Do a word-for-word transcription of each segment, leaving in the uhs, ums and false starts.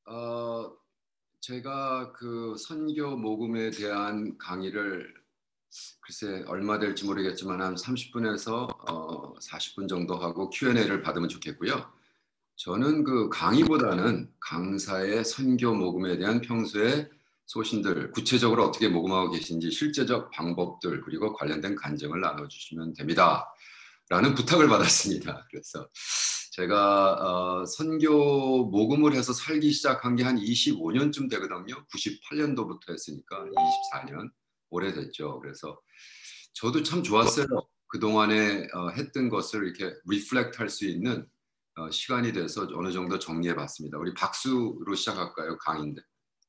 어, 제가 그 선교 모금에 대한 강의를 글쎄 얼마 될지 모르겠지만 한 삼십 분에서 어, 사십 분 정도 하고 큐 앤 에이를 받으면 좋겠고요. 저는 그 강의보다는 강사의 선교 모금에 대한 평소에 소신들, 구체적으로 어떻게 모금하고 계신지 실제적 방법들 그리고 관련된 간증을 나눠주시면 됩니다. 라는 부탁을 받았습니다. 그래서 제가 어, 선교 모금을 해서 살기 시작한 게 한 이십오 년쯤 되거든요. 구십팔 년도부터 했으니까 이십사 년 오래됐죠. 그래서 저도 참 좋았어요. 그동안에 어, 했던 것을 이렇게 리플렉트 할 수 있는 어, 시간이 돼서 어느 정도 정리해 봤습니다. 우리 박수로 시작할까요? 강의인데.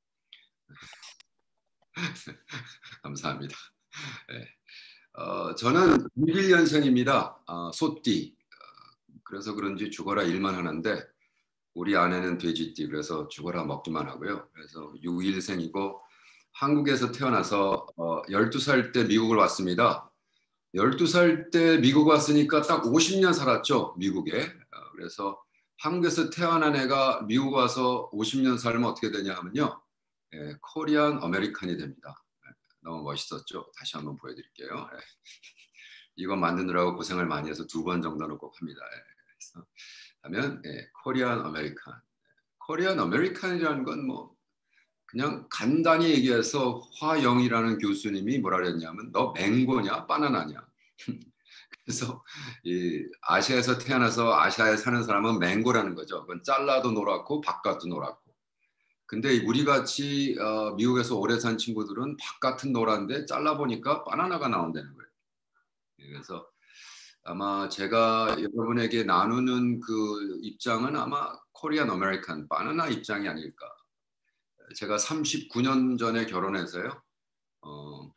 감사합니다. 네. 어, 저는 육십일 년생입니다. 어, 소띠. 어, 그래서 그런지 죽어라 일만 하는데 우리 아내는 돼지띠. 그래서 죽어라 먹기만 하고요. 그래서 육십일생이고 한국에서 태어나서 어, 열두 살 때 미국을 왔습니다. 열두 살 때 미국 왔으니까 딱 오십 년 살았죠. 미국에. 어, 그래서 한국에서 태어난 애가 미국 와서 오십 년 살면 어떻게 되냐 하면요. 예, 코리안 아메리칸이 됩니다. 예, 너무 멋있었죠. 다시 한번 보여드릴게요. 예. 이거 만드느라고 고생을 많이 해서 두 번 정도는 꼭 합니다. 예. 그래서 하면 예, 코리안 아메리칸. 코리안 아메리칸이라는 건 뭐 그냥 간단히 얘기해서 화영이라는 교수님이 뭐라 그랬냐면 너 맹고냐 바나나냐. 그래서 이 아시아에서 태어나서 아시아에 사는 사람은 맹고라는 거죠. 그건 잘라도 노랗고 바깥도 노랗고. 근데 우리 같이 어, 미국에서 오래 산 친구들은 바깥은 노란데 잘라보니까 바나나가 나온다는 거예요. 그래서 아마 제가 여러분에게 나누는 그 입장은 아마 코리안 아메리칸 바나나 입장이 아닐까. 제가 삼십구 년 전에 결혼해서요. 어,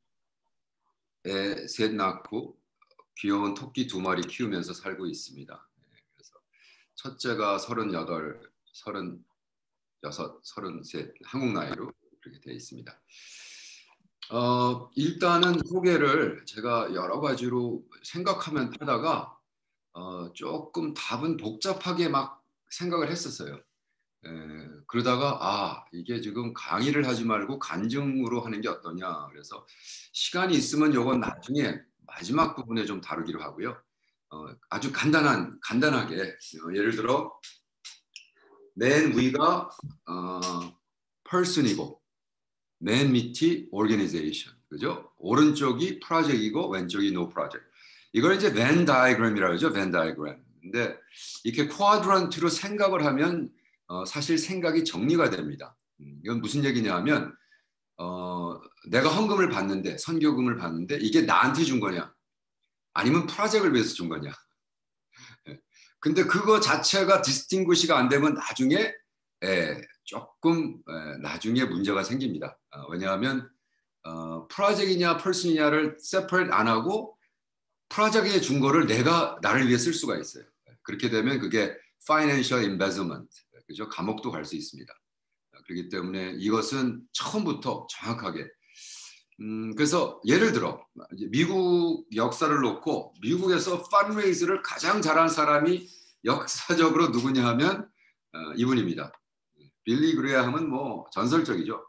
애 셋 낳고 귀여운 토끼 두 마리 키우면서 살고 있습니다. 그래서 첫째가 서른여덟, 서른여섯, 서른셋 한국 나이로 그렇게 되어 있습니다. 어, 일단은 소개를 제가 여러 가지로 생각하면 하다가 어, 조금 답은 복잡하게 막 생각을 했었어요. 에, 그러다가 아 이게 지금 강의를 하지 말고 간증으로 하는 게 어떠냐 그래서 시간이 있으면 이건 나중에 마지막 부분에 좀 다루기로 하고요. 어, 아주 간단한 간단하게 어, 예를 들어 맨 위가 어, person이고 맨 밑이 organization 그죠? 오른쪽이 project이고 왼쪽이 no project. 이걸 이제 Venn diagram이라고 하죠. Venn diagram. 근데 이렇게 쿼드런트로 생각을 하면 어, 사실 생각이 정리가 됩니다. 음, 이건 무슨 얘기냐면 어, 내가 헌금을 받는데 선교금을 받는데 이게 나한테 준 거냐 아니면 프로젝트를 위해서 준 거냐. 근데 그거 자체가 디스팅구시가 안 되면 나중에 예, 조금 예, 나중에 문제가 생깁니다. 어, 왜냐하면 어, 프로젝트이냐 퍼슨이냐를 세퍼레이트 안 하고 프로젝트에 준 거를 내가 나를 위해 쓸 수가 있어요. 그렇게 되면 그게 financial embezzlement, 그죠? 감옥도 갈 수 있습니다. 그렇기 때문에 이것은 처음부터 정확하게 음, 그래서 예를 들어 미국 역사를 놓고 미국에서 펀레이즈를 가장 잘한 사람이 역사적으로 누구냐 하면 어, 이분입니다. 빌리 그레이엄은 뭐 전설적이죠.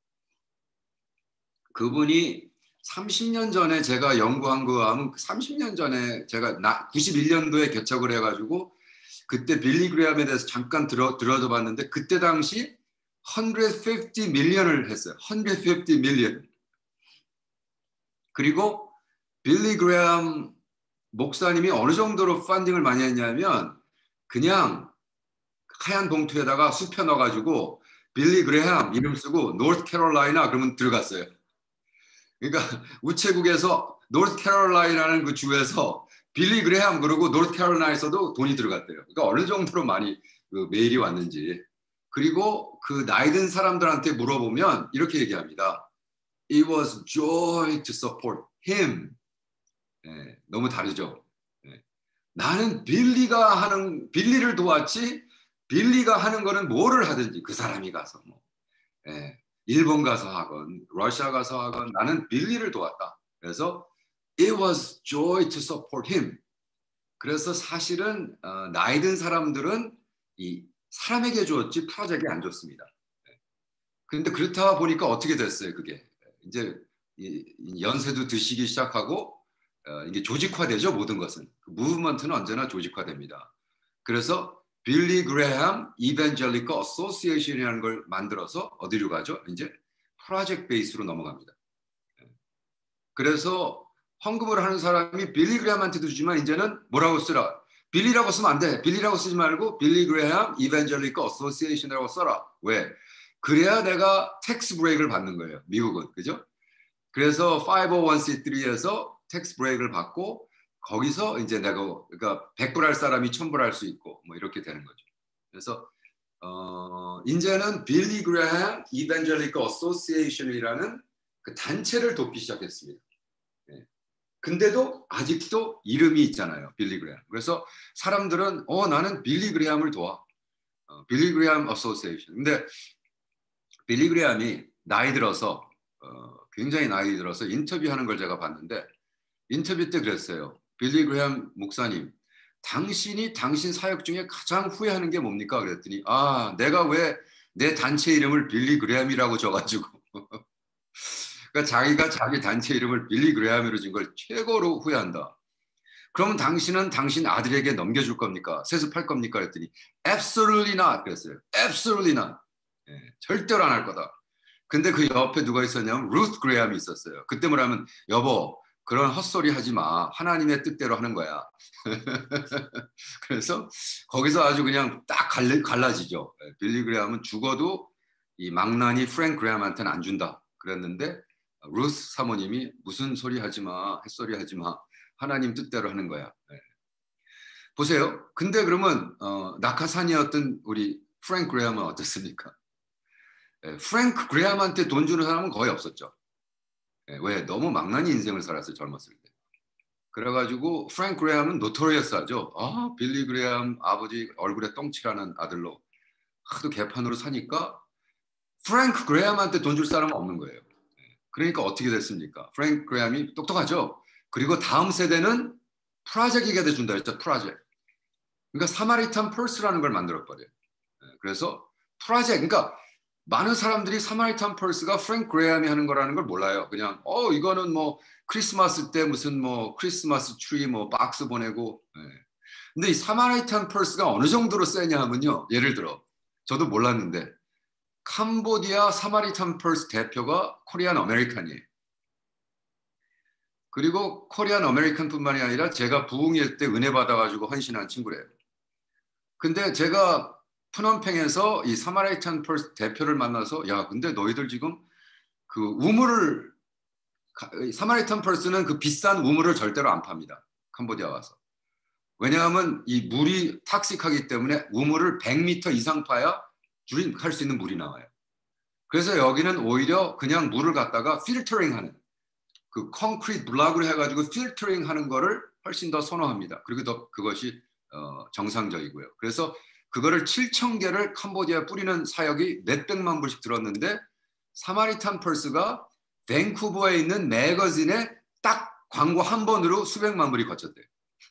그분이 삼십 년 전에 제가 연구한 거 하면 삼십 년 전에 제가 나 구십일 년도에 개척을 해가지고 그때 빌리 그레이엄에 대해서 잠깐 들어, 들어도 봤는데 그때 당시 백오십 밀리언을 했어요. 백오십 밀리언. 그리고 빌리 그레이엄 목사님이 어느 정도로 펀딩을 많이 했냐면 그냥 하얀 봉투에다가 수표 넣어가지고 빌리 그레이엄 이름 쓰고 노스캐롤라이나 그러면 들어갔어요. 그러니까 우체국에서 노스캐롤라이나라는 그 주에서 빌리 그레이엄 그러고 노스캐롤라이나에서도 돈이 들어갔대요. 그러니까 어느 정도로 많이 그 메일이 왔는지. 그리고 그 나이 든 사람들한테 물어보면 이렇게 얘기합니다. It was joy to support him. 예, 너무 다르죠. 예. 나는 빌리가 하는 빌리를 도왔지 빌리가 하는 거는 뭐를 하든지 그 사람이 가서 뭐 예, 일본 가서 하건 러시아 가서 하건 나는 빌리를 도왔다. 그래서 it was joy to support him. 그래서 사실은 어, 나이 든 사람들은 이 사람에게 줬지 프로젝트에 안 줬습니다. 그런데 그렇다 보니까 어떻게 됐어요, 그게. 이제 연세도 드시기 시작하고 어, 이게 조직화되죠, 모든 것은. 무브먼트는 언제나 조직화됩니다. 그래서 빌리 그레함 이벤젤리컬 어소시에이션이라는 걸 만들어서 어디로 가죠? 이제 프로젝트 베이스로 넘어갑니다. 그래서 헌금을 하는 사람이 빌리 그레함한테도 주지만 이제는 뭐라고 쓰라? 빌리라고 쓰면 안 돼. 빌리라고 쓰지 말고 빌리 그레함 이벤젤리컬 어소시에이션이라고 써라. 왜? 그래야 내가 텍스 브레이크를 받는 거예요, 미국은. 그죠? 그래서 파이브오원씨 쓰리에서 텍스 브레이크를 받고 거기서 이제 내가 그러니까 백 불 할 사람이 천 불 할 수 있고 뭐 이렇게 되는 거죠. 그래서 어, 이제는 빌리 그레함 이벤젤리컬 어소시에이션이라는 그 단체를 돕기 시작했습니다. 네. 근데도 아직도 이름이 있잖아요, 빌리 그레함. 그래서 사람들은 어 나는 빌리 그레함을 도와. 어, 빌리 그레함 어소시에이션. 근데 빌리 그레함이 나이 들어서 어, 굉장히 나이 들어서 인터뷰하는 걸 제가 봤는데 인터뷰 때 그랬어요. 빌리 그레함 목사님, 당신이 당신 사역 중에 가장 후회하는 게 뭡니까? 그랬더니 아, 내가 왜 내 단체 이름을 빌리 그레함이라고 줘가지고 그러니까 자기가 자기 단체 이름을 빌리 그레함으로 준 걸 최고로 후회한다. 그럼 당신은 당신 아들에게 넘겨줄 겁니까? 세습할 겁니까? 그랬더니 absolutely not 그랬어요. absolutely not. 예, 절대로 안 할 거다. 근데 그 옆에 누가 있었냐면 루스 그레함이 있었어요. 그때 뭐라면 여보 그런 헛소리 하지 마. 하나님의 뜻대로 하는 거야. 그래서 거기서 아주 그냥 딱 갈라, 갈라지죠. 빌리 그레함은 죽어도 이 망나니 프랭크 그레함한테는 안 준다. 그랬는데 루스 사모님이 무슨 소리 하지 마. 햇소리 하지 마. 하나님 뜻대로 하는 거야. 네. 보세요. 근데 그러면 어, 낙하산이었던 우리 프랭크 그레함은 어떻습니까? 네, 프랭크 그레함한테 돈 주는 사람은 거의 없었죠. 네, 왜? 너무 망나니 인생을 살았어요. 젊었을 때. 그래가지고 프랭크 그레함은 노토리어스하죠. 아, 빌리 그레함 아버지 얼굴에 똥칠하는 아들로 하도 개판으로 사니까 프랭크 그레함한테 돈 줄 사람은 없는 거예요. 그러니까 어떻게 됐습니까? 프랭크 그레함이 똑똑하죠. 그리고 다음 세대는 프로젝트가 돼준다 했죠. 프로젝트. 그러니까 사마리탄 펄스라는 걸 만들어버려요. 그래서 프로젝트, 그러니까 많은 사람들이 사마리탄 펄스가 프랭크 그레함이 하는 거라는 걸 몰라요. 그냥 어 이거는 뭐 크리스마스 때 무슨 뭐 크리스마스 트리 뭐 박스 보내고. 네. 근데 이 사마리탄 펄스가 어느 정도로 세냐 하면요. 예를 들어 저도 몰랐는데 캄보디아 사마리탄 펄스 대표가 코리안 아메리칸이에요. 그리고 코리안 아메리칸뿐만이 아니라 제가 부흥일 때 은혜 받아가지고 헌신한 친구래요. 근데 제가 푸놈팽에서 이 사마리탄 펄스 대표를 만나서 야 근데 너희들 지금 그 우물을 사마리탄 펄스는 그 비싼 우물을 절대로 안 팝니다. 캄보디아 와서. 왜냐하면 이 물이 탁식하기 때문에 우물을 백 미터 이상 파야 주림할 수 있는 물이 나와요. 그래서 여기는 오히려 그냥 물을 갖다가 필터링하는 그 콘크리트 블록으로 해가지고 필터링 하는 거를 훨씬 더 선호합니다. 그리고 더 그것이 어, 정상적이고요. 그래서 그거를 칠천 개를 캄보디아에 뿌리는 사역이 몇백만 불씩 들었는데 사마리탄 펄스가 밴쿠버에 있는 매거진에 딱 광고 한 번으로 수백만 불이 거쳤대요.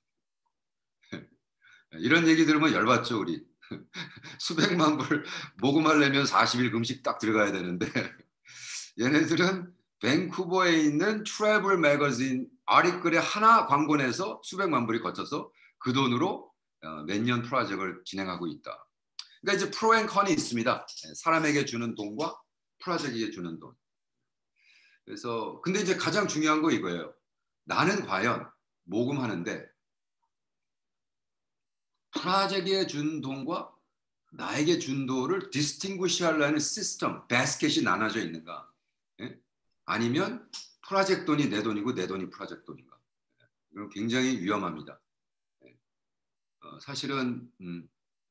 이런 얘기 들으면 열받죠, 우리. 수백만 불 모금하려면 사십 일 금식 딱 들어가야 되는데 얘네들은 밴쿠버에 있는 트래블 매거진 아리글에 하나 광고 내서 수백만 불이 거쳐서 그 돈으로 몇 년 프로젝트를 진행하고 있다. 그러니까 이제 프로 앤 컨이 있습니다. 사람에게 주는 돈과 프로젝트에 주는 돈. 그래서 근데 이제 가장 중요한 거 이거예요. 나는 과연 모금하는데 프로젝트에 준 돈과 나에게 준 돈을 디스팅구시 하려는 시스템, 바스켓이 나눠져 있는가? 예? 아니면 프로젝트 돈이 내 돈이고 내 돈이 프로젝트 돈인가? 이건 굉장히 위험합니다. 예. 어, 사실은 음,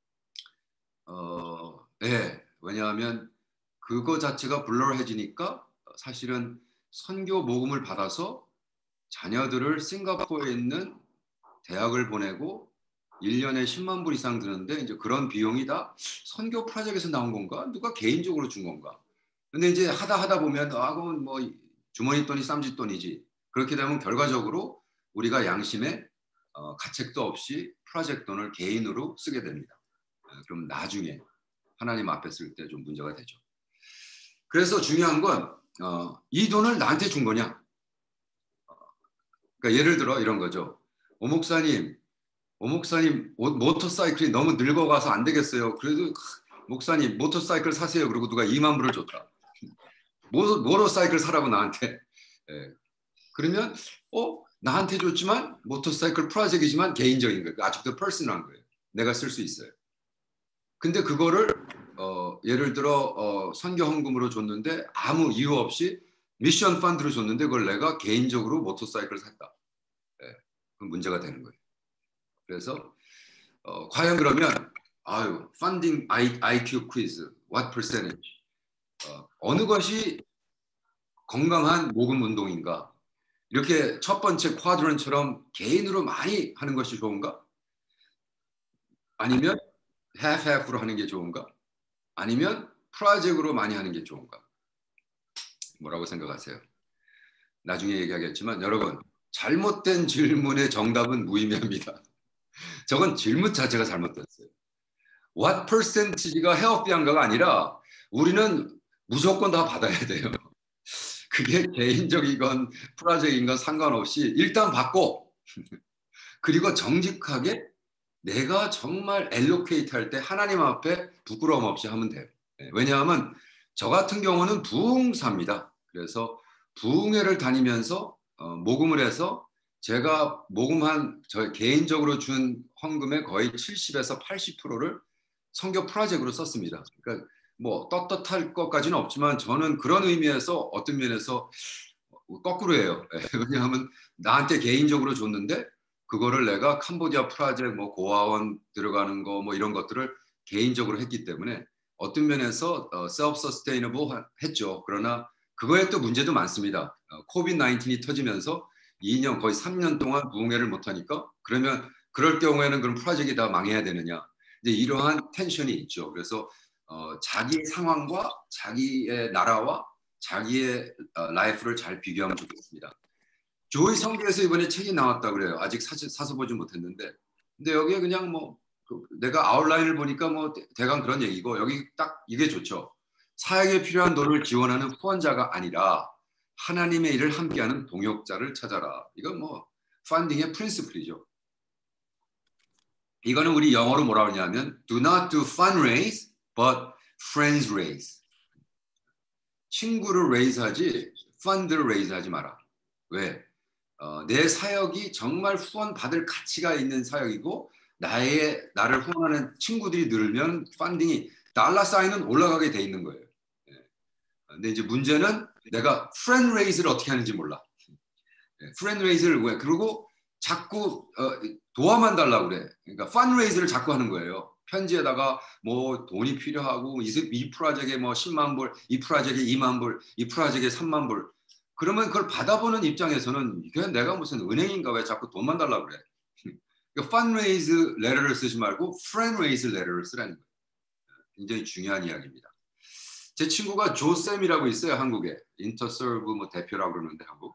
어, 예, 왜냐하면 그거 자체가 블러해지니까 사실은 선교 모금을 받아서 자녀들을 싱가포르에 있는 대학을 보내고 일 년에 십만 불 이상 드는데 이제 그런 비용이 다 선교 프로젝트에서 나온 건가? 누가 개인적으로 준 건가? 근데 이제 하다 하다 보면 아, 그건 뭐 주머니 돈이 쌈짓돈이지. 그렇게 되면 결과적으로 우리가 양심에 어, 가책도 없이 프로젝트 돈을 개인으로 쓰게 됩니다. 그럼 나중에 하나님 앞에 쓸 때 좀 문제가 되죠. 그래서 중요한 건 어, 이 돈을 나한테 준 거냐? 그러니까 예를 들어 이런 거죠. 오 목사님, 오 목사님 모터사이클이 너무 늙어가서 안 되겠어요. 그래도 목사님 모터사이클 사세요. 그리고 누가 이만 불을 줬다. 모터, 모터사이클 사라고 나한테. 예. 그러면 어 나한테 줬지만 모터사이클 프로젝트이지만 개인적인 거예요. 아직도 퍼스널한 거예요. 내가 쓸 수 있어요. 근데 그거를 어, 예를 들어 어, 선교 헌금으로 줬는데 아무 이유 없이 미션 펀드로 줬는데 그걸 내가 개인적으로 모터사이클을 샀다. 예. 그럼 문제가 되는 거예요. 그래서 어, 과연 그러면 아유 펀딩 아이큐 퀴즈 what percentage 어, 어느 것이 건강한 모금 운동인가? 이렇게 첫 번째 쿼드런처럼 개인으로 많이 하는 것이 좋은가? 아니면 half half로 하는 게 좋은가? 아니면 프로젝트로 많이 하는 게 좋은가? 뭐라고 생각하세요? 나중에 얘기하겠지만 여러분 잘못된 질문의 정답은 무의미합니다. 저건 질문 자체가 잘못됐어요. What percentage가 해업비한가가 아니라 우리는 무조건 다 받아야 돼요. 그게 개인적이건 프로젝트인 건 상관없이 일단 받고 그리고 정직하게 내가 정말 엘로케이트 할 때 하나님 앞에 부끄러움 없이 하면 돼요. 왜냐하면 저 같은 경우는 부흥사입니다. 그래서 부흥회를 다니면서 어, 모금을 해서 제가 모금한 저 개인적으로 준 헌금의 거의 칠십에서 팔십 퍼센트를 선교 프로젝트로 썼습니다. 그러니까 뭐 떳떳할 것까지는 없지만 저는 그런 의미에서 어떤 면에서 거꾸로예요. 왜냐하면 나한테 개인적으로 줬는데 그거를 내가 캄보디아 프로젝트 뭐 고아원 들어가는 거 뭐 이런 것들을 개인적으로 했기 때문에 어떤 면에서 어, self sustainable 했죠. 그러나 그거에 또 문제도 많습니다. 어, 코비드 나인틴이 터지면서 이 년 거의 삼 년 동안 부흥회를 못 하니까 그러면 그럴 경우에는 그런 프로젝트가 다 망해야 되느냐. 이제 이러한 텐션이 있죠. 그래서 어, 자기 상황과 자기의 나라와 자기의 어, 라이프를 잘 비교하면 좋겠습니다. 조이 성경에서 이번에 책이 나왔다 그래요. 아직 사서, 사서 보지 못했는데. 근데 여기에 그냥 뭐 그 내가 아웃라인을 보니까 뭐 대강 그런 얘기고 여기 딱 이게 좋죠. 사역에 필요한 돈을 지원하는 후원자가 아니라 하나님의 일을 함께하는 동역자를 찾아라. 이건 뭐 펀딩의 프린시플이죠. 이거는 우리 영어로 뭐라 그러냐면 do not do fundraise but friends raise. 친구를 raise 하지 펀드를 raise 하지 마라. 왜? 어, 내 사역이 정말 후원 받을 가치가 있는 사역이고 나의 나를 후원하는 친구들이 늘면 펀딩이 달러 사인은 올라가게 돼 있는 거예요. 예. 근데 이제 문제는 내가 friend raise를 어떻게 하는지 몰라. 예. friend raise를 왜? 그리고 자꾸 어, 도와만 달라고 그래. 그러니까 fundraise를 자꾸 하는 거예요. 편지에다가 뭐 돈이 필요하고 이, 이 프로젝트에 뭐 십만 불, 이 프로젝트에 이만 불, 이 프로젝트에 삼만 불. 그러면 그걸 받아보는 입장에서는 이게 내가 무슨 은행인가 왜 자꾸 돈만 달라고 그래. 그러니까 fundraise letter를 쓰지 말고 friend raise letter를 쓰라는 거예요. 굉장히 중요한 이야기입니다. 제 친구가 조쌤이라고 있어요. 한국에. 인터서브 뭐 대표라고 그러는데 한국.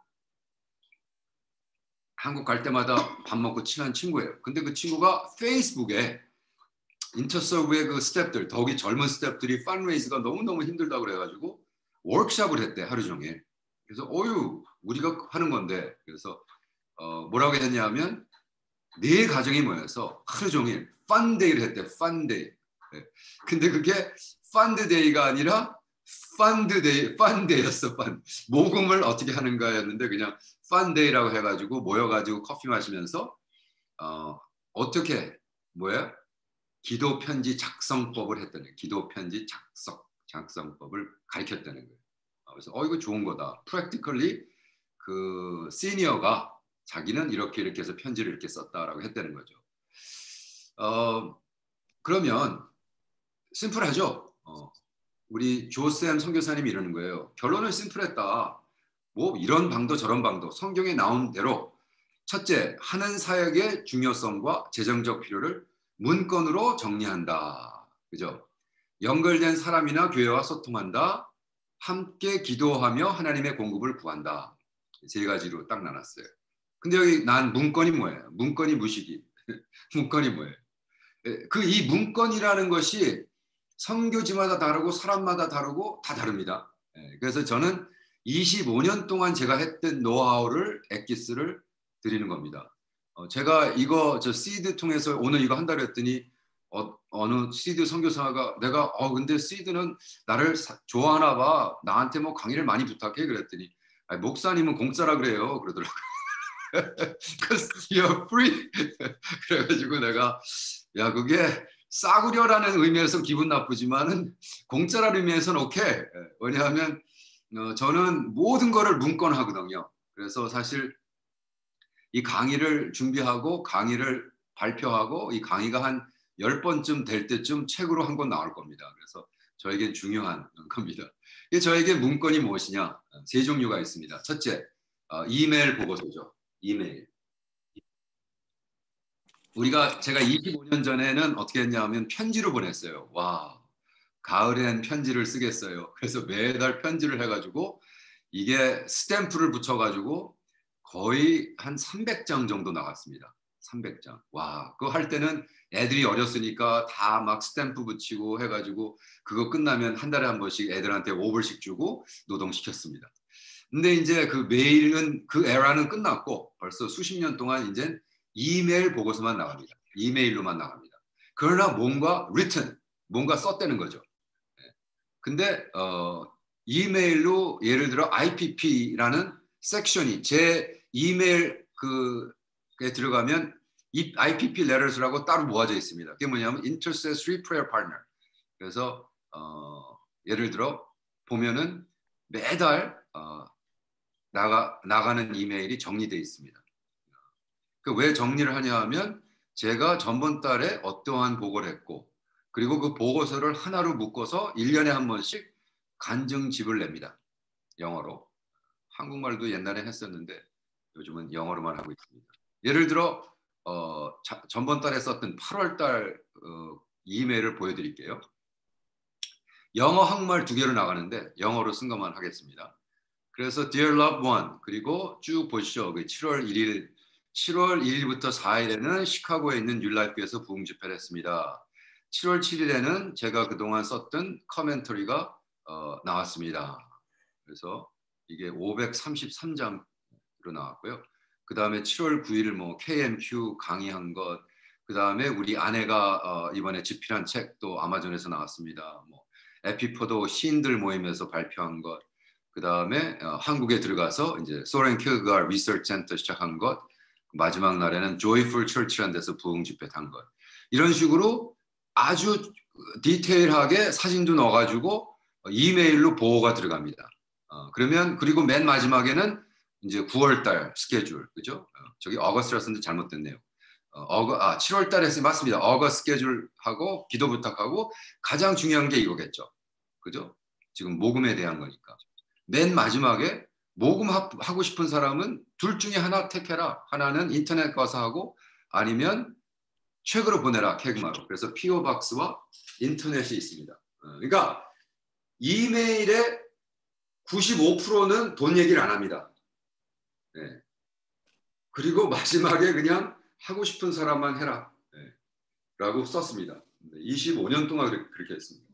한국 갈 때마다 밥 먹고 친한 친구예요. 근데 그 친구가 페이스북에 인터서브의 그 스텝들, 더욱이 젊은 스텝들이 펀레이즈가 너무너무 힘들다고 그래가지고 워크숍을 했대, 하루 종일. 그래서 어유 우리가 하는 건데 그래서 어, 뭐라고 했냐면 네 가정이 모여서 하루 종일 펀데이를 했대. 펀데이. 네. 근데 그게 펀드데이가 아니라 펀드데이, 펀데이였어. 펀. 모금을 어떻게 하는가였는데 그냥 펀데이라고 해가지고 모여가지고 커피 마시면서 어, 어떻게 뭐야? 기도 편지 작성법을 했다는 거예요. 기도 편지 작성 작성법을 가르쳤다는 거예요. 그래서 어 이거 좋은 거다. 프랙티컬리 그 시니어가 자기는 이렇게 이렇게 해서 편지를 이렇게 썼다라고 했다는 거죠. 어 그러면 심플하죠. 어, 우리 조쌤 선교사님이 이러는 거예요. 결론은 심플했다. 뭐 이런 방도 저런 방도 성경에 나온 대로 첫째 하는 사역의 중요성과 재정적 필요를 문건으로 정리한다. 그죠? 연결된 사람이나 교회와 소통한다. 함께 기도하며 하나님의 공급을 구한다. 세 가지로 딱 나눴어요. 근데 여기 난 문건이 뭐예요? 문건이 무식이. 문건이 뭐예요? 그 이 문건이라는 것이 선교지마다 다르고 사람마다 다르고 다 다릅니다. 그래서 저는 이십오 년 동안 제가 했던 노하우를 엑기스를 드리는 겁니다. 어, 제가 이거 저 시드 통해서 오늘 이거 한다고 했더니 어, 어느 시드 선교사가 내가 어 근데 시드는 나를 사, 좋아하나 봐. 나한테 뭐 강의를 많이 부탁해 그랬더니 아니, 목사님은 공짜라 그래요. 그러더라고요. Because you're free. 그래가지고 내가 야 그게 싸구려라는 의미에서 기분 나쁘지만은 공짜라는 의미에서는 오케이. 왜냐하면 어, 저는 모든 거를 문건하거든요. 그래서 사실 이 강의를 준비하고 강의를 발표하고 이 강의가 한 열 번쯤 될 때쯤 책으로 한 권 나올 겁니다. 그래서 저에겐 중요한 겁니다. 저에게 문건이 무엇이냐? 세 종류가 있습니다. 첫째, 어, 이메일 보고서죠. 이메일. 우리가 제가 이십오 년 전에는 어떻게 했냐면 편지로 보냈어요. 와, 가을엔 편지를 쓰겠어요. 그래서 매달 편지를 해가지고 이게 스탬프를 붙여가지고 거의 한 삼백 장 정도 나갔습니다. 삼백 장. 와, 그거 할 때는 애들이 어렸으니까 다 막 스탬프 붙이고 해가지고 그거 끝나면 한 달에 한 번씩 애들한테 오 불씩 주고 노동시켰습니다. 근데 이제 그 메일은 그 에라는 끝났고 벌써 수십 년 동안 이제 이메일 보고서만 나갑니다. 이메일로만 나갑니다. 그러나 뭔가 written, 뭔가 썼다는 거죠. 근데 어, 이메일로 예를 들어 아이피피라는 섹션이 제 이메일 그에 들어가면 이 아이피피 letters라고 따로 모아져 있습니다. 그게 뭐냐면 Intercessory Prayer Partner. 그래서 어, 예를 들어 보면은 매달 어, 나가 나가는 이메일이 정리되어 있습니다. 그 왜 정리를 하냐 하면 제가 전번 달에 어떠한 보고를 했고 그리고 그 보고서를 하나로 묶어서 일 년에 한 번씩 간증집을 냅니다. 영어로. 한국말도 옛날에 했었는데 요즘은 영어로만 하고 있습니다. 예를 들어 어, 자, 전번 달에 썼던 팔월 달 어, 이메일을 보여드릴게요. 영어, 한국말 두 개로 나가는데 영어로 쓴 것만 하겠습니다. 그래서 Dear Loved One 그리고 쭉 보시죠. 칠월 일일 칠월 일일부터 사일에는 시카고에 있는 뉴라이프에서 부흥 집회를 했습니다. 칠월 칠일에는 제가 그동안 썼던 커멘터리가 어, 나왔습니다. 그래서 이게 오백삼십삼 장으로 나왔고요. 그 다음에 칠월 구일 뭐 케이엠큐 강의한 것, 그 다음에 우리 아내가 어, 이번에 집필한 책도 아마존에서 나왔습니다. 뭐 에피포도 시인들 모임에서 발표한 것, 그 다음에 어, 한국에 들어가서 이제 소렌 킬가르 리서치 센터 시작한 것, 마지막 날에는 조이풀 처치라는 데서 부흥 집회 한 것. 이런 식으로 아주 디테일하게 사진도 넣어가지고 이메일로 보고가 들어갑니다. 어, 그러면 그리고 맨 마지막에는 이제 구월 달 스케줄, 그죠? 어, 저기 어거스트라서는 잘못됐네요. 어, 어거, 아, 칠월 달에 맞습니다. 어거스트 스케줄하고 기도 부탁하고 가장 중요한 게 이거겠죠. 그죠? 지금 모금에 대한 거니까. 맨 마지막에 모금하고 싶은 사람은 둘 중에 하나 택해라. 하나는 인터넷 가서 하고 아니면 책으로 보내라. 캐그마로. 그래서 피오박스와 인터넷이 있습니다. 어, 그러니까 이메일의 구십오 퍼센트는 돈 얘기를 안 합니다. 네. 그리고 마지막에 그냥 하고 싶은 사람만 해라. 네. 라고 썼습니다. 이십오 년 동안 그렇게 했습니다.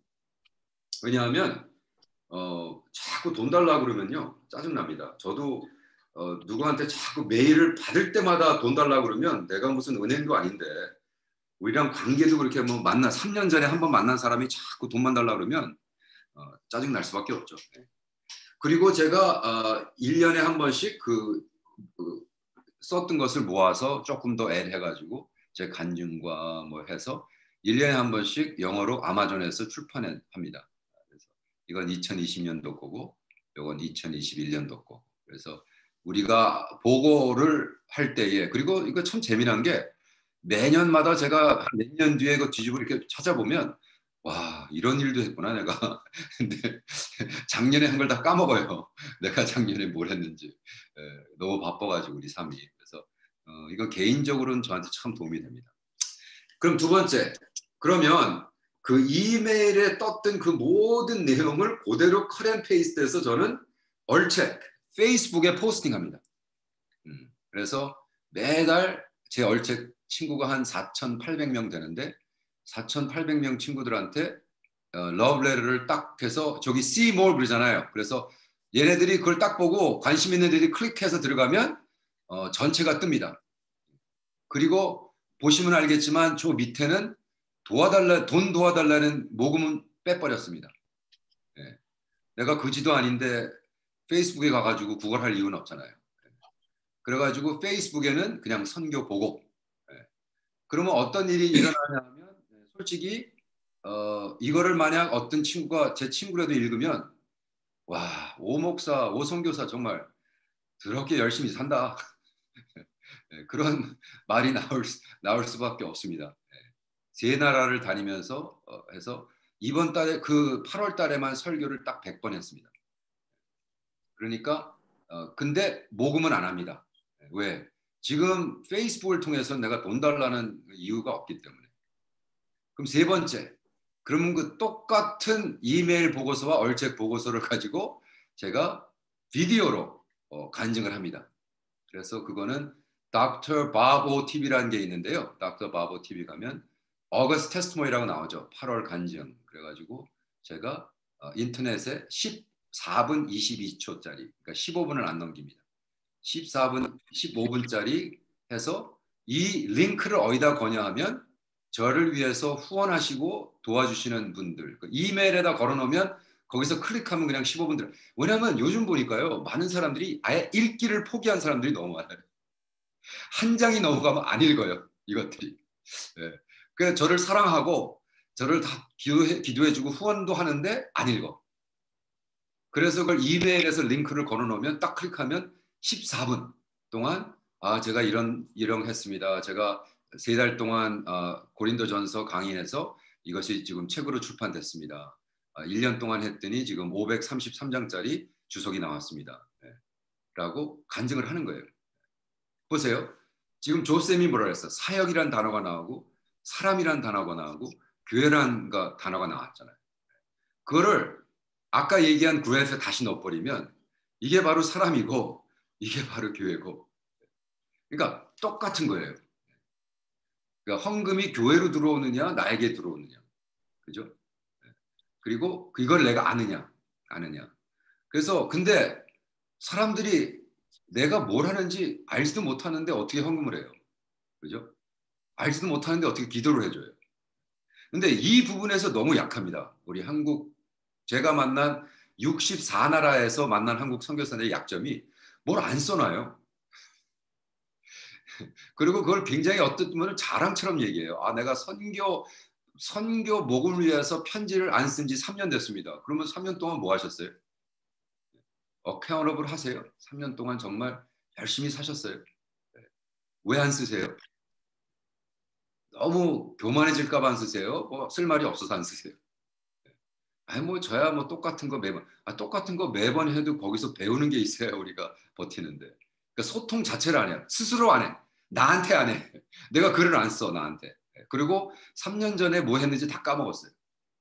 왜냐하면 어, 자꾸 돈 달라고 그러면요. 짜증납니다. 저도 어, 누구한테 자꾸 메일을 받을 때마다 돈 달라고 그러면 내가 무슨 은행도 아닌데 우리랑 관계도 그렇게 뭐 만나 삼 년 전에 한번 만난 사람이 자꾸 돈만 달라고 그러면 어, 짜증 날 수밖에 없죠. 네. 그리고 제가 어, 일 년에 한 번씩 그, 그 썼던 것을 모아서 조금 더 앱 해가지고 제 간증과 뭐 해서 일 년에 한 번씩 영어로 아마존에서 출판합니다. 그래서 이건 이천이십 년도 거고 이건 이천이십일 년도 거. 그래서 우리가 보고를 할 때에 그리고 이거 참 재미난 게 매년마다 제가 몇 년 뒤에 그 뒤집어 이렇게 찾아보면 와 이런 일도 했구나 내가. 근데 작년에 한 걸 다 까먹어요. 내가 작년에 뭘 했는지. 에, 너무 바빠가지고 우리 삶이. 그래서 어, 이거 개인적으로는 저한테 참 도움이 됩니다. 그럼 두 번째. 그러면 그 이메일에 떴던 그 모든 내용을 그대로 컷앤 페이스트해서 저는 얼책 페이스북에 포스팅합니다. 음, 그래서 매달 제 얼책 친구가 한 사천팔백 명 되는데 사천팔백 명 친구들한테 어, 러브레터를 딱 해서 저기 see more 그러잖아요. 그래서 얘네들이 그걸 딱 보고 관심 있는 애들이 클릭해서 들어가면 어, 전체가 뜹니다. 그리고 보시면 알겠지만 저 밑에는 도와달라, 돈 도와달라는 모금은 빼버렸습니다. 예. 내가 그지도 아닌데 페이스북에 가가지고 그걸 할 이유는 없잖아요. 그래가지고 페이스북에는 그냥 선교 보고. 예. 그러면 어떤 일이 일어나냐면 솔직히 어, 이거를 만약 어떤 친구가 제 친구라도 읽으면 와, 오 목사, 오 선교사 정말 그렇게 열심히 산다. 예, 그런 말이 나올, 나올 수밖에 없습니다. 예. 세 나라를 다니면서 어, 해서 이번 달에 그 팔월 달에만 설교를 딱 백 번 했습니다. 그러니까 어, 근데 모금은 안 합니다. 예, 왜? 지금 페이스북을 통해서 내가 돈 달라는 이유가 없기 때문에. 그럼 세 번째, 그러면 그 똑같은 이메일 보고서와 얼책 보고서를 가지고 제가 비디오로 어, 간증을 합니다. 그래서 그거는 닥터 바보 티비라는 게 있는데요. 닥터 바보 티비 가면 어거스트 테스트모니라고 나오죠. 팔월 간증. 그래가지고 제가 어, 인터넷에 십사 분 이십이 초짜리, 그러니까 십오 분을 안 넘깁니다. 십사 분, 십오 분짜리 해서 이 링크를 어디다 거냐 하면 저를 위해서 후원하시고 도와주시는 분들 그 이메일에다 걸어놓으면 거기서 클릭하면 그냥 십오 분 들어. 왜냐하면 요즘 보니까요 많은 사람들이 아예 읽기를 포기한 사람들이 너무 많아요. 한 장이 넘어가면 안 읽어요 이것들이. 네. 그래서 저를 사랑하고 저를 다 기도해, 기도해주고 후원도 하는데 안 읽어. 그래서 그걸 이메일에서 링크를 걸어놓으면 딱 클릭하면 십사 분 동안 아 제가 이런 이런 했습니다. 제가 세 달 동안 어, 고린도전서 강의해서 이것이 지금 책으로 출판됐습니다. 아, 일 년 동안 했더니 지금 오백삼십삼 장짜리 주석이 나왔습니다. 네. 라고 간증을 하는 거예요. 보세요. 지금 조쌤이 뭐라 그랬어? 사역이란 단어가 나오고 사람이란 단어가 나오고 교회란 단어가 나왔잖아요. 그거를 아까 얘기한 그래프에 다시 넣어버리면 이게 바로 사람이고 이게 바로 교회고 그러니까 똑같은 거예요. 그러니까 헌금이 교회로 들어오느냐 나에게 들어오느냐 그죠? 그리고 이걸 내가 아느냐 아느냐 그래서 근데 사람들이 내가 뭘 하는지 알지도 못하는데 어떻게 헌금을 해요 그죠? 알지도 못하는데 어떻게 기도를 해줘요. 근데 이 부분에서 너무 약합니다. 우리 한국 제가 만난 육십사 나라에서 만난 한국 선교사들의 약점이 뭘 안 써놔요. 그리고 그걸 굉장히 어떤 분은 자랑처럼 얘기해요. 아, 내가 선교 선교 목을 위해서 편지를 안 쓴 지 삼 년 됐습니다. 그러면 삼 년 동안 뭐 하셨어요? 어카운터블 하세요? 삼 년 동안 정말 열심히 사셨어요? 왜 안 쓰세요? 너무 교만해질까 봐 안 쓰세요? 뭐 쓸 말이 없어서 안 쓰세요? 아니 뭐 저야 뭐 똑같은 거 매번 아 똑같은 거 매번 해도 거기서 배우는 게 있어야 우리가 버티는데 그러니까 소통 자체를 안 해요. 스스로 안 해. 나한테 안 해. 내가 글을 안 써 나한테. 그리고 삼 년 전에 뭐 했는지 다 까먹었어요.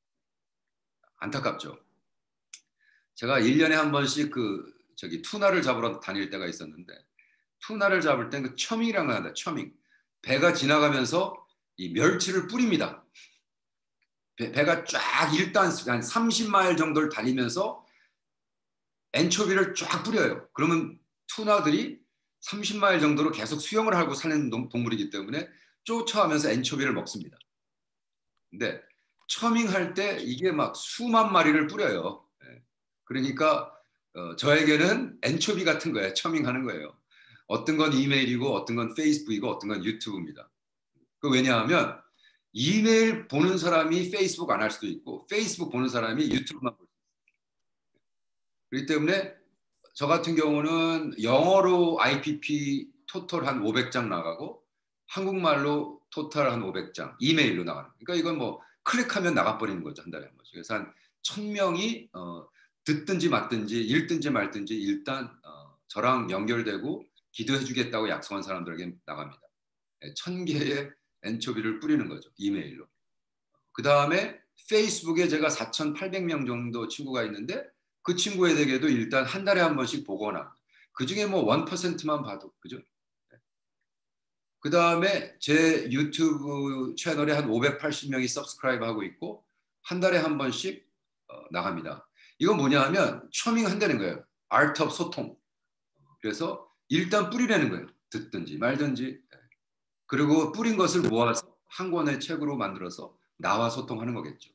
안타깝죠. 제가 일 년에 한 번씩 그 저기 투나를 잡으러 다닐 때가 있었는데 투나를 잡을 땐 그 처밍이라는 거 한다. 처밍. 배가 지나가면서 이 멸치를 뿌립니다. 배, 배가 쫙 일단 한 삼십 마일 정도를 다니면서 엔초비를 쫙 뿌려요. 그러면 투나들이 삼십 마일 정도로 계속 수영을 하고 사는 동물이기 때문에 쫓아가면서 엔초비를 먹습니다. 근데 처밍할 때 이게 막 수만 마리를 뿌려요. 그러니까 어, 저에게는 엔초비 같은 거예요. 처밍하는 거예요. 어떤 건 이메일이고 어떤 건 페이스북이고 어떤 건 유튜브입니다. 그 왜냐하면 이메일 보는 사람이 페이스북 안 할 수도 있고 페이스북 보는 사람이 유튜브만 볼 수 있어요. 그렇기 때문에 저 같은 경우는 영어로 아이피피 토탈 한 오백 장 나가고 한국말로 토탈 한 오백 장 이메일로 나가는. 그러니까 이건 뭐 클릭하면 나가버리는 거죠. 한 달에 한 번씩. 그래서 한 천 명이 어, 듣든지 맞든지 읽든지 말든지 일단 어, 저랑 연결되고 기도해 주겠다고 약속한 사람들에게 나갑니다. 천 개의 엔초비를 뿌리는 거죠. 이메일로. 그 다음에 페이스북에 제가 사천팔백 명 정도 친구가 있는데 그 친구에게도 일단 한 달에 한 번씩 보거나 그 중에 뭐 일 퍼센트만 봐도 그죠? 그 다음에 제 유튜브 채널에 한 오백팔십 명이 서브스크라이브 하고 있고 한 달에 한 번씩 어, 나갑니다. 이건 뭐냐 하면 처밍 한다는 거예요. 아트 오브 소통. 그래서 일단 뿌리라는 거예요. 듣든지 말든지. 그리고 뿌린 것을 모아서 한 권의 책으로 만들어서 나와 소통하는 거겠죠.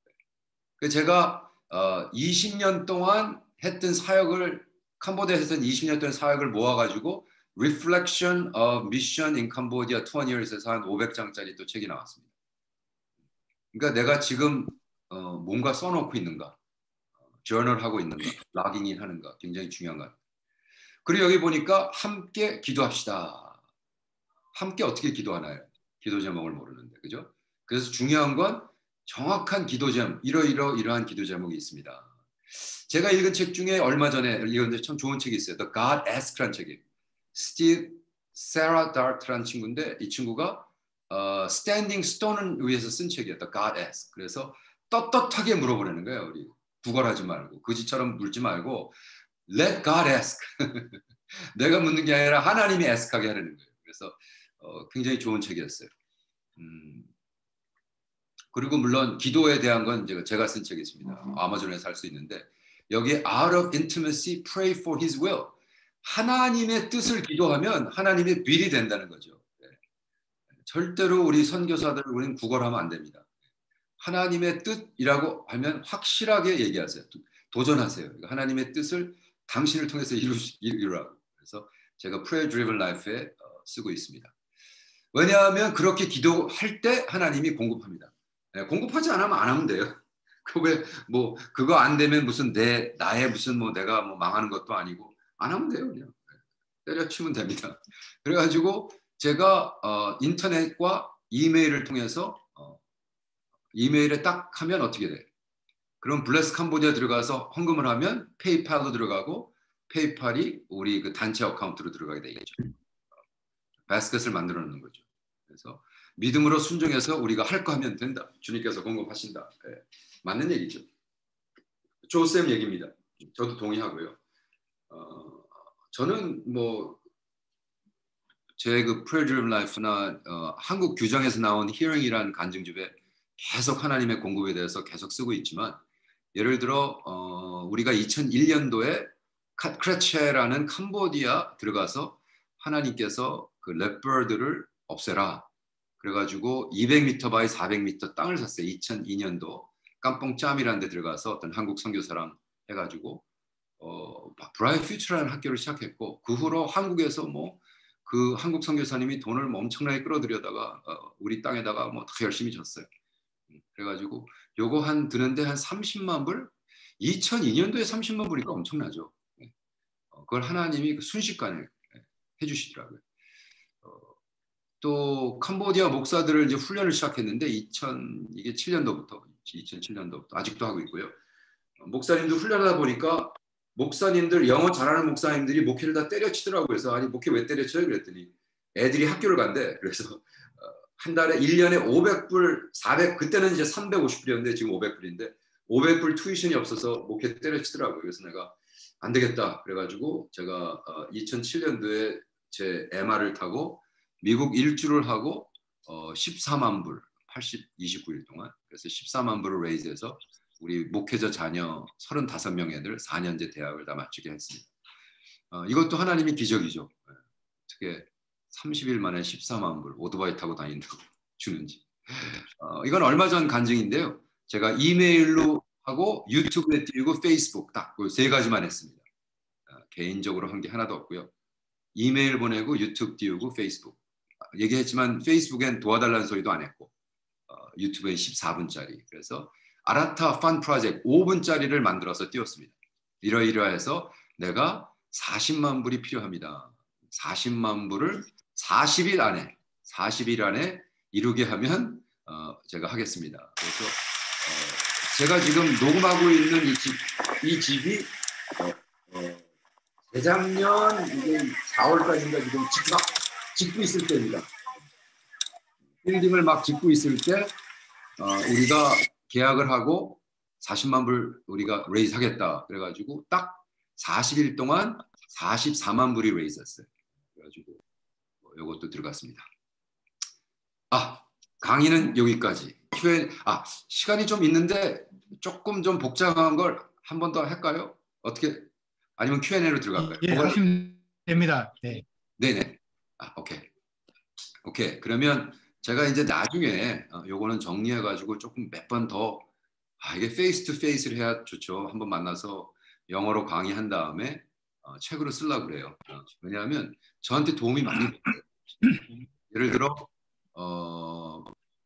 제가 어, 이십 년 동안 했던 사역을 캄보디아에서 이십 년 동안 사역을 모아가지고 Reflection of Mission in Cambodia 이십 years에서 한 오백 장짜리 또 책이 나왔습니다. 그러니까 내가 지금 어, 뭔가 써놓고 있는가, 저널 하고 있는가, 락인인 하는가 굉장히 중요한 것 같아요. 그리고 여기 보니까 함께 기도합시다. 함께 어떻게 기도하나요? 기도 제목을 모르는데, 그죠? 그래서 중요한 건 정확한 기도 제목, 이러이러 이러한 기도 제목이 있습니다. 제가 읽은 책 중에 얼마 전에 읽었는데 참 좋은 책이 있어요. The God Ask라는 책이에요. 스티브 세라 다트라는 친구인데 이 친구가 어, 스탠딩 스톤을 위해서 쓴 책이에요. The God Ask. 그래서 떳떳하게 물어보라는 거예요. 우리 구걸하지 말고 거지처럼 물지 말고 Let God ask. 내가 묻는 게 아니라 하나님이 ask하게 하려는 거예요. 그래서 어, 굉장히 좋은 책이었어요. 음, 그리고 물론 기도에 대한 건 제가, 제가 쓴 책이 있습니다. 아마존에 살 수 있는데 여기에 Out of intimacy, pray for his will. 하나님의 뜻을 기도하면 하나님의 빌이 된다는 거죠. 네. 절대로 우리 선교사들 우리는 구걸하면 안 됩니다. 하나님의 뜻이라고 하면 확실하게 얘기하세요. 도전하세요. 하나님의 뜻을 당신을 통해서 이루, 이루라고. 그래서 제가 Prayer Driven Life에 어, 쓰고 있습니다. 왜냐하면 그렇게 기도할 때 하나님이 공급합니다. 네, 공급하지 않으면 안 하면 돼요. 그게 뭐 그거 안 되면 무슨 내 나의 무슨 뭐 내가 뭐 망하는 것도 아니고 안 하면 돼요. 그냥 때려치면 됩니다. 그래가지고 제가 어, 인터넷과 이메일을 통해서 어, 이메일에 딱 하면 어떻게 돼? 그럼 블레스 캄보디아 들어가서 헌금을 하면 페이팔로 들어가고 페이팔이 우리 그 단체 어카운트로 들어가게 되겠죠. 바스켓을 만들어 놓는 거죠. 그래서 믿음으로 순종해서 우리가 할 거 하면 된다. 주님께서 공급하신다. 네. 맞는 얘기죠. 조쌤 얘기입니다. 저도 동의하고요. 어, 저는 뭐 제 그 Prayer Driven Life나 어, 한국 규정에서 나온 Hearing이라는 간증집에 계속 하나님의 공급에 대해서 계속 쓰고 있지만 예를 들어 어, 우리가 이천일 년도에 크레체라는 캄보디아 들어가서 하나님께서 그 레퍼드를 없애라. 그래가지고 이백 미터 바이 사백 미터 땅을 샀어요. 이천이 년도 깜뽕짬이라는 데 들어가서 어떤 한국 선교사랑 해가지고 어, 브라이트 퓨처라는 학교를 시작했고 그 후로 한국에서 뭐 그 한국 선교사님이 돈을 뭐 엄청나게 끌어들여다가 어, 우리 땅에다가 뭐 다 열심히 줬어요. 그래가지고 요거 한 드는데 한 삼십만 불? 이천이 년도에 삼십만 불이니까 엄청나죠. 어, 그걸 하나님이 순식간에 해주시더라고요. 어, 또 캄보디아 목사들을 이제 훈련을 시작했는데 이천 이게 칠 년도부터 이천칠 년도부터 아직도 하고 있고요. 어, 목사님들 훈련하다 보니까 목사님들 영어 잘하는 목사님들이 목회를 다 때려치더라고요. 그래서 아니 목회 왜 때려쳐요? 그랬더니 애들이 학교를 간대. 그래서 어, 한 달에 일 년에 오백 불, 사백 그때는 이제 삼백오십 불이었는데 지금 오백 불인데 오백 불 투이션이 없어서 목회 때려치더라고요. 그래서 내가 안 되겠다. 그래가지고 제가 어, 이천칠 년도에 제 엠알을 타고 미국 일주를 하고 어, 십사만 불, 팔십, 이십구 일 동안 그래서 십사만 불을 레이즈해서 우리 목회자 자녀 서른다섯 명 애들 사 년제 대학을 다 마치게 했습니다. 어, 이것도 하나님의 기적이죠. 어떻게 삼십 일 만에 십사만 불 오토바이 타고 다닌다고 주는지. 어, 이건 얼마 전 간증인데요. 제가 이메일로 하고 유튜브에 띄우고 페이스북 딱 그 세 가지만 했습니다. 어, 개인적으로 한 게 하나도 없고요. 이메일 보내고 유튜브 띄우고 페이스북. 얘기했지만 페이스북엔 도와달라는 소리도 안 했고 어, 유튜브엔 십사 분짜리. 그래서 아라타 판 프로젝트 오 분짜리를 만들어서 띄웠습니다. 이러이러해서 내가 사십만 불이 필요합니다. 사십만 불을 사십 일 안에 사십 일 안에 이루게 하면 어, 제가 하겠습니다. 그래서 어, 제가 지금 녹음하고 있는 이 집, 이 집이 어, 어, 재작년 이게 사월까지인가 지금 짓고, 짓고 있을 때입니다. 빌딩을 막 짓고 있을 때 어, 우리가 계약을 하고 사십만 불 우리가 레이즈 하겠다. 그래가지고 딱 사십 일 동안 사십사만 불이 레이즈했어요. 그래가지고 요것도 들어갔습니다. 아, 강의는 여기까지. 큐&A, 아, 시간이 좀 있는데 조금 좀 복잡한 걸 한 번 더 할까요? 어떻게? 아니면 큐 앤 에이로 들어갈까요? 예, 뭐가... 하시면 됩니다. 네. 네네. 아, 오케이. 오케이. 그러면 제가 이제 나중에 어, 요거는 정리해가지고 조금 몇 번 더, 아, 이게 페이스 투 페이스를 해야 좋죠. 한번 만나서 영어로 강의한 다음에 어, 책으로 쓰려고 그래요. 어, 왜냐하면 저한테 도움이 많이 돼요. 예를 들어, 어,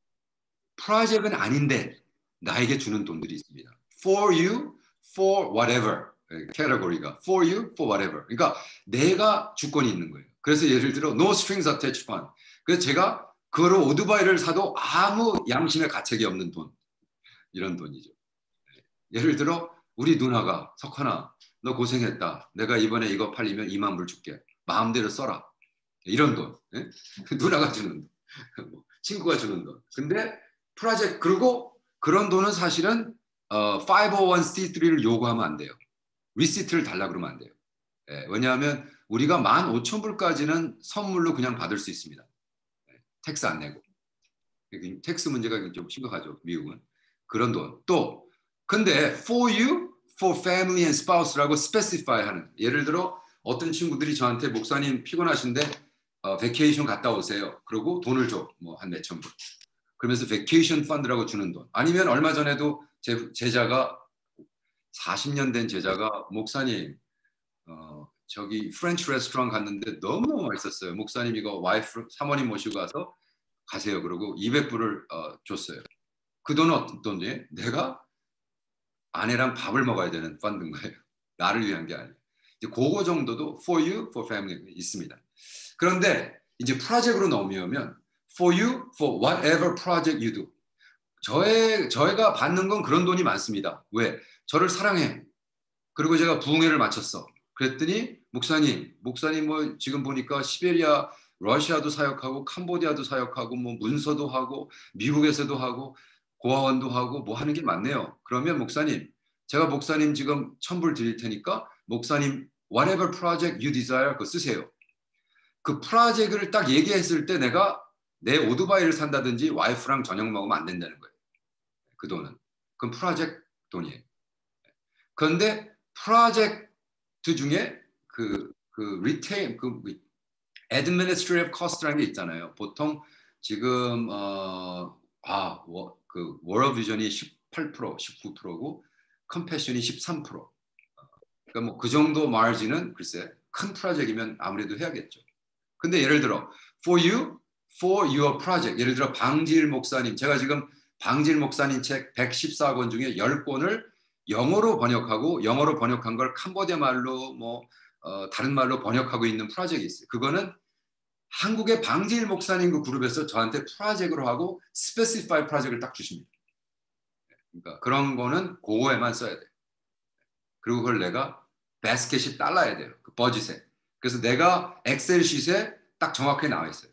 프로젝트는 아닌데 나에게 주는 돈들이 있습니다. For you, for whatever. 캐러고리가 for you, for whatever. 그러니까 내가 주권이 있는 거예요. 그래서 예를 들어 no strings attached fund. 그래서 제가 그거로 오토바이를 사도 아무 양심의 가책이 없는 돈. 이런 돈이죠. 예를 들어 우리 누나가 석환아 너 고생했다. 내가 이번에 이거 팔리면 이만 불 줄게. 마음대로 써라. 이런 돈. 예? 누나가 주는 돈. 친구가 주는 돈. 근데 프로젝트 그리고 그런 돈은 사실은 어, 파이브오원 씨 쓰리를 요구하면 안 돼요. 리시트를 달라 그러면 안 돼요. 예, 왜냐하면 우리가 만 오천 불까지는 선물로 그냥 받을 수 있습니다. 예, 텍스 안 내고. 텍스 문제가 좀 심각하죠. 미국은. 그런 돈. 또 근데 for you, for family and spouse라고 specify 하는. 예를 들어 어떤 친구들이 저한테 목사님 피곤하신데 어, 베케이션 갔다 오세요. 그리고 돈을 줘. 뭐 한 몇천 불. 그러면서 베케이션 펀드라고 주는 돈. 아니면 얼마 전에도 제 제자가 사십 년 된 제자가 목사님 어, 저기 프렌치 레스토랑 갔는데 너무너무 맛있었어요. 목사님 이거 와이프 사모님 모시고 가서 가세요. 그러고 이백 불을 어, 줬어요. 그 돈은 어떤 돈이에요? 내가 아내랑 밥을 먹어야 되는 펀드인 거예요. 나를 위한 게 아니에요. 이제 그거 정도도 for you, for family 있습니다. 그런데 이제 프로젝트로 넘으면 for you, for whatever project you do. 저의, 저희가 받는 건 그런 돈이 많습니다. 왜? 저를 사랑해. 그리고 제가 부흥회를 마쳤어. 그랬더니 목사님, 목사님 뭐 지금 보니까 시베리아, 러시아도 사역하고 캄보디아도 사역하고 뭐 문서도 하고 미국에서도 하고 고아원도 하고 뭐 하는 게 많네요. 그러면 목사님, 제가 목사님 지금 천불 드릴 테니까 목사님 whatever project you desire 그거 쓰세요. 그 프로젝트를 딱 얘기했을 때 내가 내 오토바이를 산다든지 와이프랑 저녁 먹으면 안 된다는 거예요. 그 돈은. 그건 프로젝트 돈이에요. 그런데 프로젝트 중에 그, 그 리테인, 그 administrative cost라는 게 있잖아요. 보통 지금 어, 아, 워, 그 월드 비전이 십팔 퍼센트, 십구 퍼센트고 컴패션이 십삼 퍼센트. 그러니까 뭐 그 정도 마진은 글쎄 큰 프로젝트이면 아무래도 해야겠죠. 근데 예를 들어 for you, for your project. 예를 들어 방질 목사님, 제가 지금 방질 목사님 책 백십사 권 중에 십 권을 영어로 번역하고 영어로 번역한 걸 캄보디아 말로 뭐 어, 다른 말로 번역하고 있는 프로젝트가 있어요. 그거는 한국의 방질 목사님 그 그룹에서 저한테 프로젝트로 하고 스페시파이 프로젝트를 딱 주십니다. 그러니까 그런 거는 그거에만 써야 돼요. 그리고 그걸 내가 바스켓이 달라야 돼요. 그 버짓에. 그래서 내가 엑셀 시트에 딱 정확하게 나와 있어요.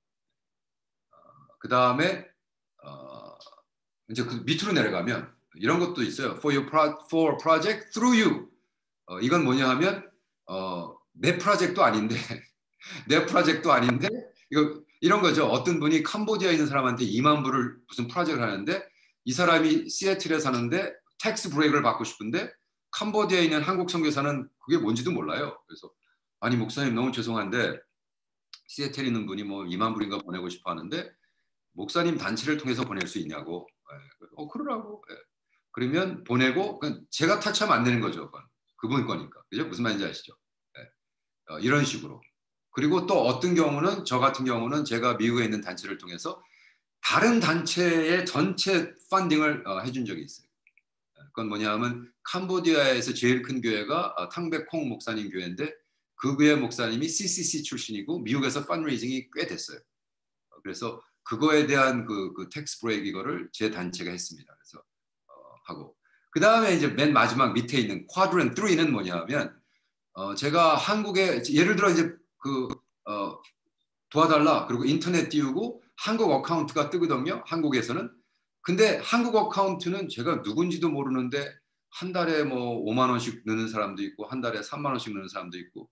어, 그 다음에 어, 이제 그 밑으로 내려가면 이런 것도 있어요. For your pro, for project through you. 어, 이건 뭐냐 하면 어, 내 프로젝트도 아닌데 내 프로젝트도 아닌데 이거 이런 거죠. 어떤 분이 캄보디아에 있는 사람한테 이만 불을 무슨 프로젝트를 하는데 이 사람이 시애틀에 사는데 텍스 브레이크를 받고 싶은데 캄보디아에 있는 한국 선교사는 그게 뭔지도 몰라요. 그래서 아니 목사님 너무 죄송한데 시애틀에 있는 분이 뭐 이만 불인가 보내고 싶어 하는데 목사님 단체를 통해서 보낼 수 있냐고. 어 그러라고. 그러면 보내고 제가 타치하면 안 되는 거죠. 그건. 그분 거니까. 그죠? 무슨 말인지 아시죠? 어, 이런 식으로. 그리고 또 어떤 경우는 저 같은 경우는 제가 미국에 있는 단체를 통해서 다른 단체의 전체 펀딩을 어, 해준 적이 있어요. 그건 뭐냐면 캄보디아에서 제일 큰 교회가 어, 탕백콩 목사님 교회인데 그 교회 목사님이 씨씨씨 출신이고 미국에서 펀드레이징이 꽤 됐어요. 그래서 그거에 대한 그, 그 텍스 브레이크 이거를 제 단체가 했습니다. 그래서 어, 하고 그 다음에 이제 맨 마지막 밑에 있는 쿼드런 삼는 뭐냐면 어, 제가 한국에 예를 들어 이제 그 어, 도와달라 그리고 인터넷 띄우고 한국 어카운트가 뜨거든요. 한국에서는. 근데 한국 어카운트는 제가 누군지도 모르는데 한 달에 뭐 오만 원씩 넣는 사람도 있고 한 달에 삼만 원씩 넣는 사람도 있고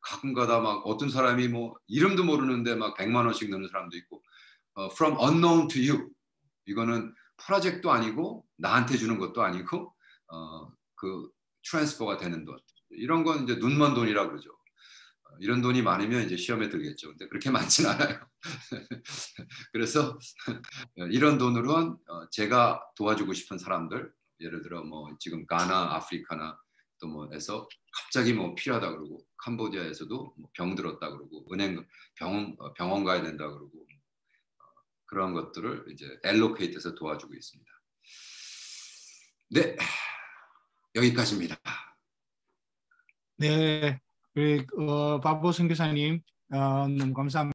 가끔가다 막 어떤 사람이 뭐 이름도 모르는데 막 백만 원씩 넣는 사람도 있고 어, from unknown to you 이거는 프로젝트도 아니고 나한테 주는 것도 아니고 어, 그 트랜스퍼가 되는 돈 이런 건 이제 눈먼 돈이라 그러죠. 이런 돈이 많으면 이제 시험에 들겠죠. 근데 그렇게 많진 않아요. 그래서 이런 돈으로는 제가 도와주고 싶은 사람들, 예를 들어 뭐 지금 가나, 아프리카나 또 뭐에서 갑자기 뭐 필요하다 그러고 캄보디아에서도 뭐 병 들었다 그러고 은행 병원 병원 가야 된다 그러고 그런 것들을 이제 엘로케이트해서 도와주고 있습니다. 네, 여기까지입니다. 네, 우리 어, 바보 선교사님 어, 너무 감사합니다.